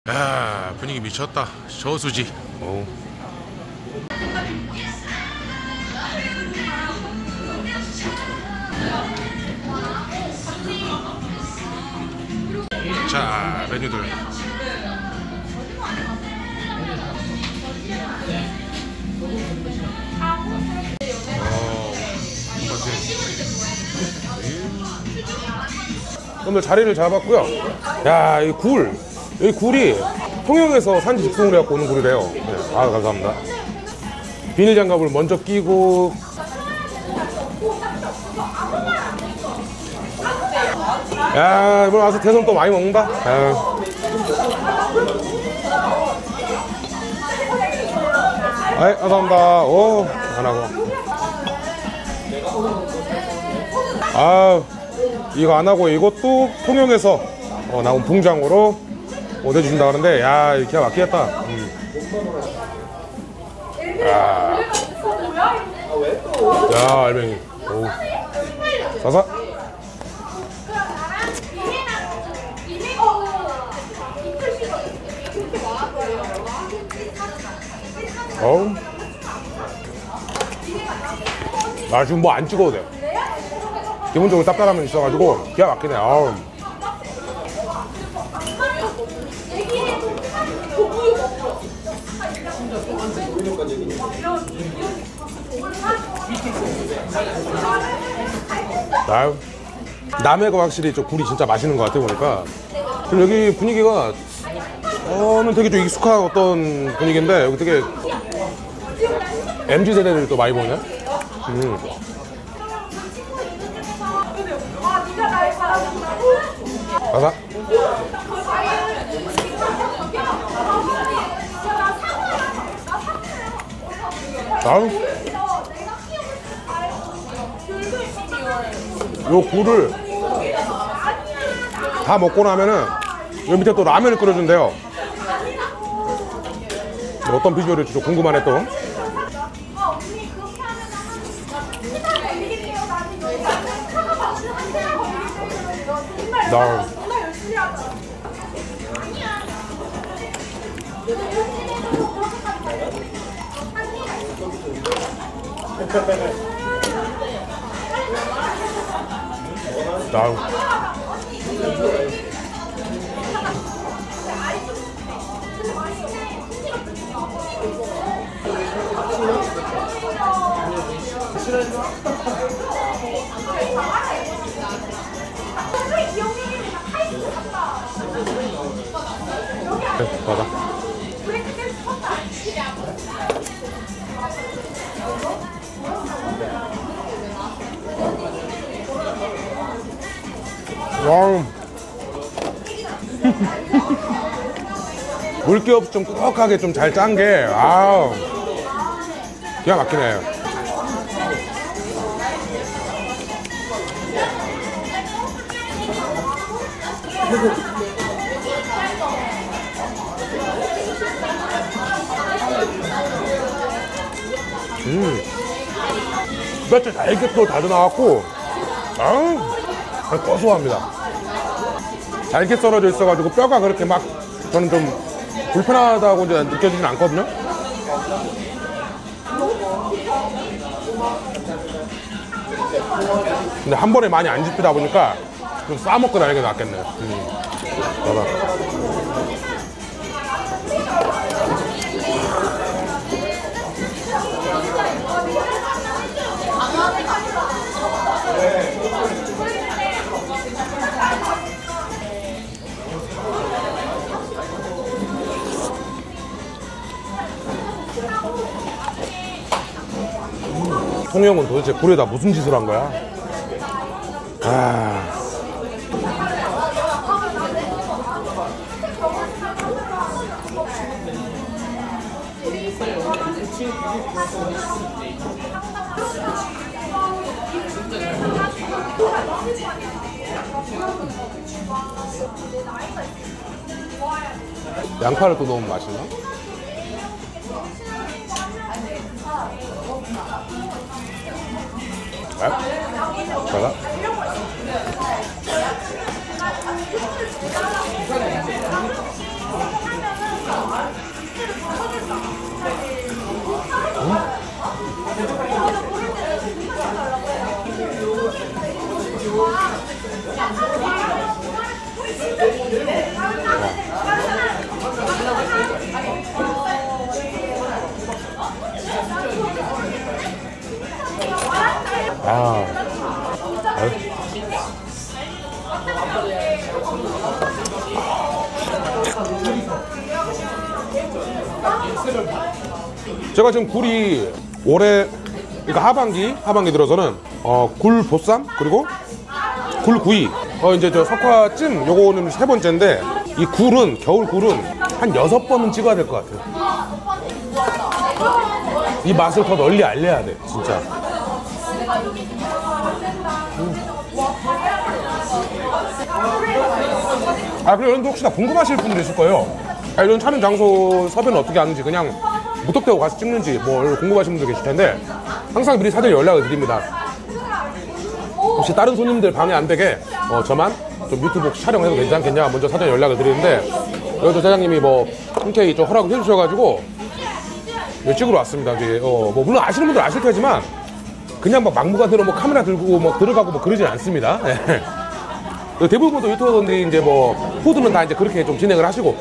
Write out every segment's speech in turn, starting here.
야, 분위기 미쳤다. 저수지. 오. 자, 메뉴들. 오늘 자리를 잡았고요. 야, 이 굴. 여기 굴이 통영에서 산지 직송을 해갖고 오는 굴이래요. 네. 아, 감사합니다. 비닐 장갑을 먼저 끼고. 야, 이번 와서 대선 또 많이 먹는다. 아이, 감사합니다. 오, 안 하고. 아, 이거 안 하고 이것도 통영에서 나온 붕장어로 내주신다 하는데, 야, 기가 막히겠다. 야, 알맹이. 오. 사사. 어우. 아, 지금 뭐 안 찍어도 돼. 기본적으로 짭짤함은 있어가지고 기가 막히네. 아우. 아유. 남해가 확실히 좀 굴이 진짜 맛있는 것 같아 보니까. 그리고 여기 분위기가 되게 좀 익숙한 어떤 분위기인데, 여기 되게 MZ 세대들이 또 많이 보냐? 가사. 다음. 요 굴을 다 먹고 나면은 여기 밑에 또 라면을 끓여준대요. 어떤 비주얼일지 좀 궁금하네 또. 나. 맞아. 와우. 물기 없이 좀 꾸덕하게 좀 잘 짠 게, 아우, 기가 막히네. 뼈째 잘게 또 다져나왔고, 아우, 고소합니다. 잘게 썰어져 있어가지고 뼈가 그렇게 막 저는 좀 불편하다고 이제 느껴지진 않거든요. 근데 한 번에 많이 안 집히다 보니까 좀 싸먹고 다니는 게 낫겠네요. 봐봐. 통영은 도대체 굴에다 무슨 짓을 한 거야? 아. 양파를 또 넣으면 맛있나? 잘가? 제가 지금 굴이 올해 그러니까 하반기 들어서는 굴 보쌈 그리고 굴 구이 이제 저 석화찜 요거는 3번째인데 이 굴은 겨울 굴은 한 6번은 찍어야 될 것 같아요. 이 맛을 더 널리 알려야 돼 진짜. 그리고 여러분들 혹시나 궁금하실 분들 있을 거예요. 이런 촬영 장소 섭외는 어떻게 하는지, 그냥 무턱대고 가서 찍는지 뭐 궁금하신 분들 계실 텐데 항상 미리 사전 연락을 드립니다. 혹시 다른 손님들 방해 안 되게 저만 좀 유튜브 혹시 촬영해도 괜찮겠냐 먼저 사전 연락을 드리는데, 여기서 사장님이 뭐 흔쾌히 좀 허락을 해주셔가지고 찍으러 왔습니다. 뭐 물론 아시는 분들 아실 테지만 그냥 막 막무가내로 뭐 카메라 들고 뭐 들어가고 뭐 그러진 않습니다. 대부분 또 유튜버분들이 이제 뭐 푸드는 다 이제 그렇게 좀 진행을 하시고.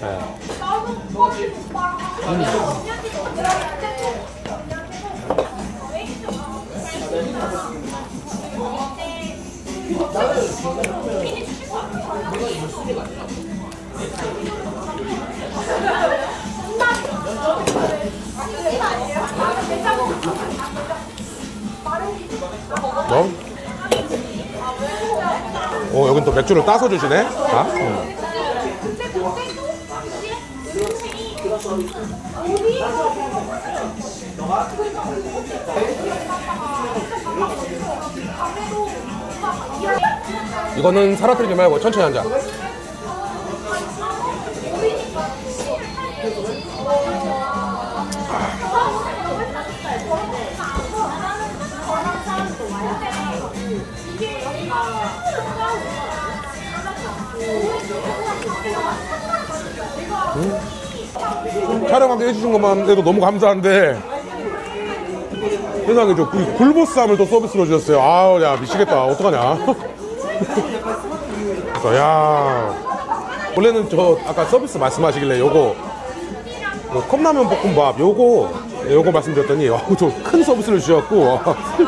여긴 또 맥주를 따서 주시네. 이거는 사라뜨리지 말고 천천히 한 잔. 촬영하게 해주신 것만 해도 너무 감사한데 세상에 저 굴보쌈을 또 서비스로 주셨어요. 아우 야 미치겠다. 어떡하냐. 그러니까 야 원래는 저 아까 서비스 말씀하시길래 요거 컵라면 볶음밥 요거 말씀드렸더니 좀 큰 서비스를 주셨고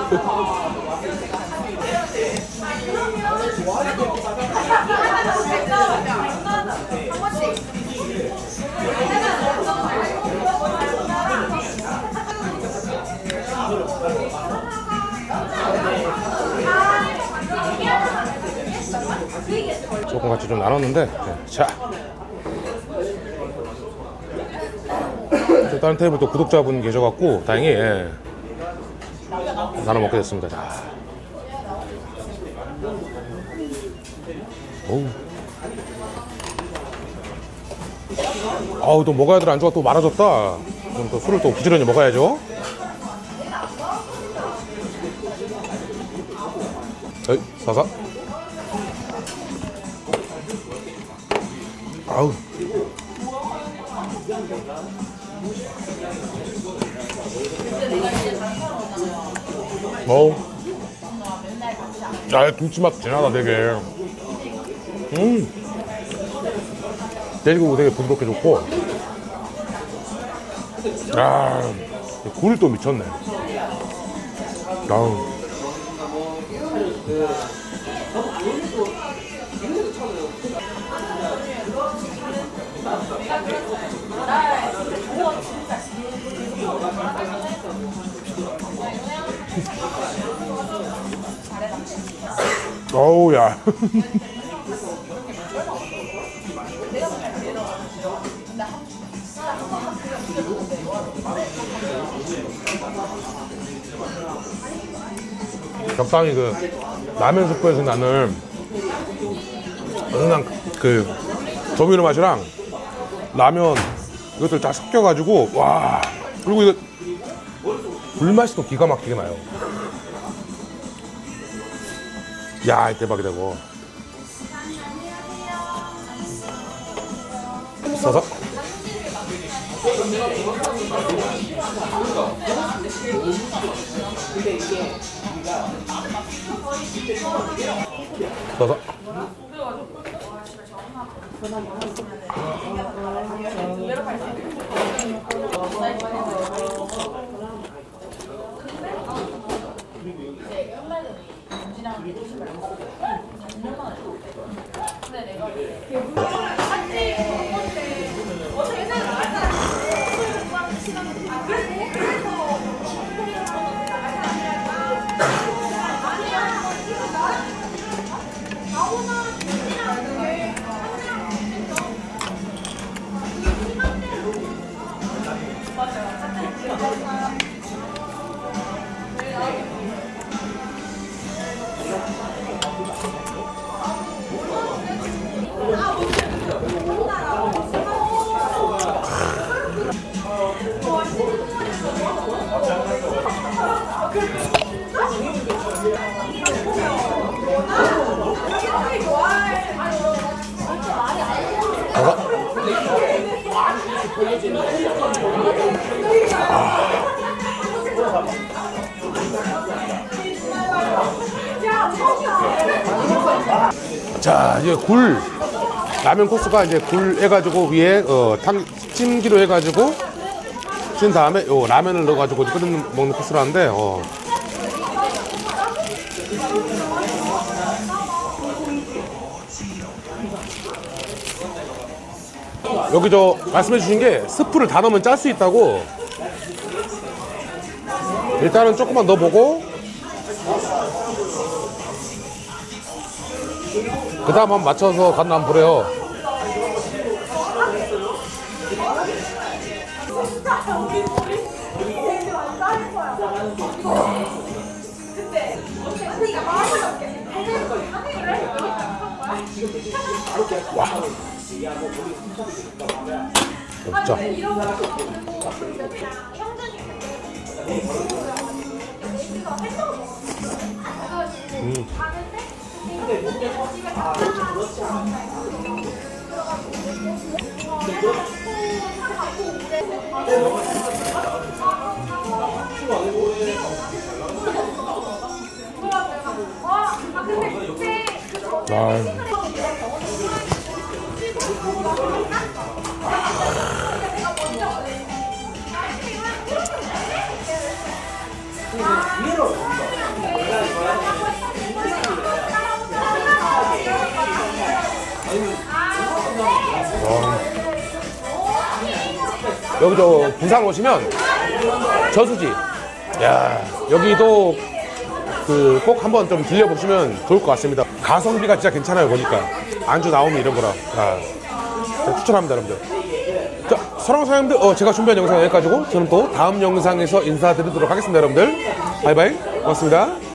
조금 같이 좀 나눴는데 자 다른 테이블 또 구독자분 계셔갖고 다행히 나눠 먹게 됐습니다. 자. 아우 또 먹어야 될 안주가 또 많아졌다. 그럼 또 술을 또 부지런히 먹어야죠. 사사. 아우. 야, 김치맛 진하다 되게. 돼지고기 되게 부드럽게 좋고. 굴이 또 미쳤네. 아우. 어우 야. 적당히 그 라면 스프에서 나는 은은한 그 조미료 맛이랑 라면 이것들 다 섞여가지고 와. 그리고 이거 불맛이 또 기가 막히게 나요. 야 대박이다 이거. 써서 써서 자, 이제 굴 라면 코스가 이제 굴 해가지고 위에 찜기로 해가지고 찐 다음에 요 라면을 넣어가지고 끓여 먹는 코스라는데 여기 저 말씀해 주신 게 스프를 다 넣으면 짤 수 있다고. 일단은 조금만 넣어보고 그 다음 한번 맞춰서 간을 한번 보래요. 와. 진짜. 여기 저 부산 오시면 저수지, 야 여기도 꼭 한번 좀 들려보시면 좋을 것 같습니다. 가성비가 진짜 괜찮아요. 보니까 안주 나오면 이런 거라 추천합니다, 여러분들. 자, 사랑하는 사장님들, 제가 준비한 영상 여기까지고 저는 또 다음 영상에서 인사드리도록 하겠습니다, 여러분들. 바이바이, 고맙습니다.